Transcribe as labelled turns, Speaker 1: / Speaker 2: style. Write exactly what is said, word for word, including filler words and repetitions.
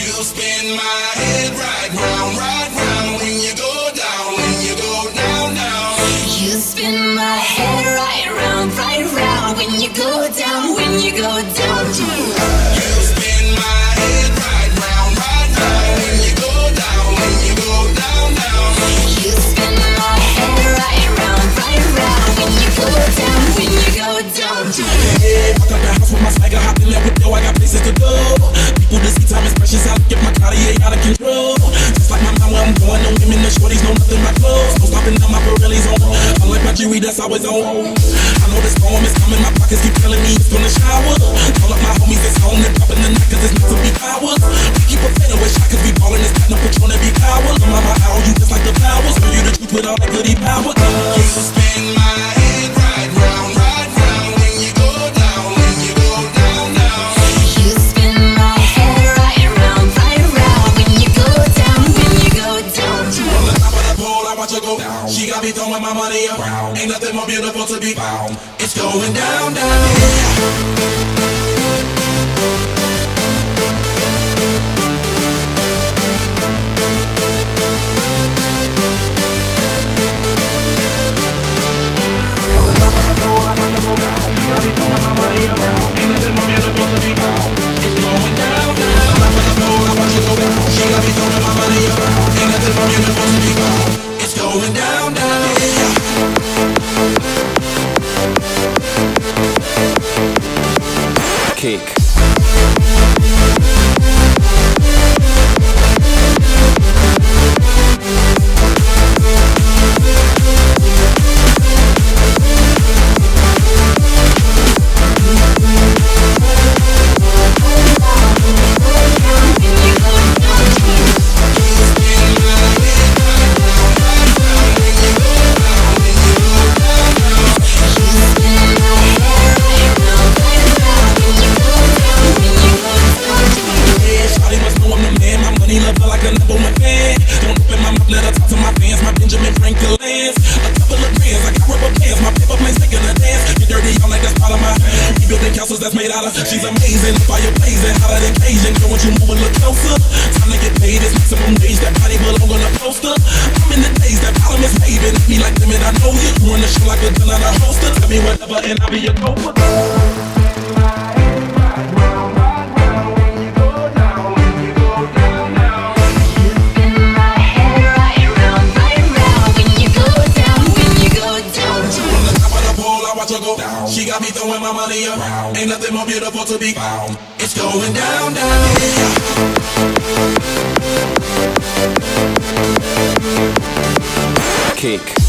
Speaker 1: You spin my head right round, right round when you go down, when you go down, down.
Speaker 2: You spin my head right round, right round when you go down, when you go down.
Speaker 1: You spin my head right round, right round when you go down, when you go down, down.
Speaker 2: You spin my head right round, right round when you go down, when you go down.
Speaker 3: Yeah, I got the house with my swagger, hop in there with yo, I got places to go. People to see, time is precious, I get my Cartier out of control. Just like my mind where I'm going, no women, no shorties, no nothing but clothes. No stopping down my Pirelli's on. I like my jewelry, that's always on. I know the storm is coming, my pockets keep telling me it's gonna shower. Call up my homies, it's on and popping the night, cause it's meant to be ours. We keep a fan away shot, cause we ballin' this platinum, put you on every hour. I'm on my hour, you just like the flowers. Tell you the truth with all that goody power.
Speaker 1: You spin my head right round, right round when you go down, when you go down, down.
Speaker 2: You spin my head right round, right round when you go down, when you go down.
Speaker 1: On the top of the pole, I watch her go down. She got me throwing my money around. Ain't nothing more beautiful to be found. It's going down, down, yeah. It's going down, down, yeah.
Speaker 4: Kick. That's made out of. She's amazing, fire blazing, hotter than Cajun. Girl, won't you move a little closer? Time to get paid, it's maximum wage. That body belong on a poster. I'm in the days, that problem is paving. Me like them and I know you. Run the show like a gun on a holster. Tell me whatever and I'll be your gopher. She got me throwing my money around. Ain't nothing more beautiful to be found. It's going down, down, yeah. Kick.